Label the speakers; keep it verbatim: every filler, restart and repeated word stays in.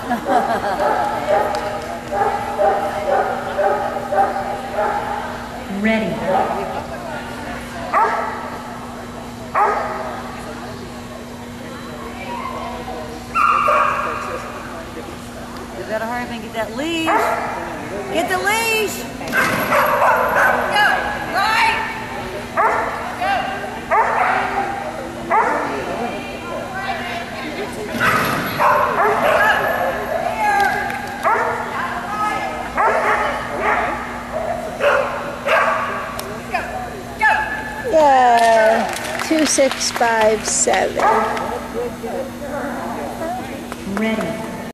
Speaker 1: Ready.
Speaker 2: You better hurry up and get that leash. Get the leash. Go. Right. Go.
Speaker 3: Yeah, two, six, five, seven.
Speaker 1: Ready.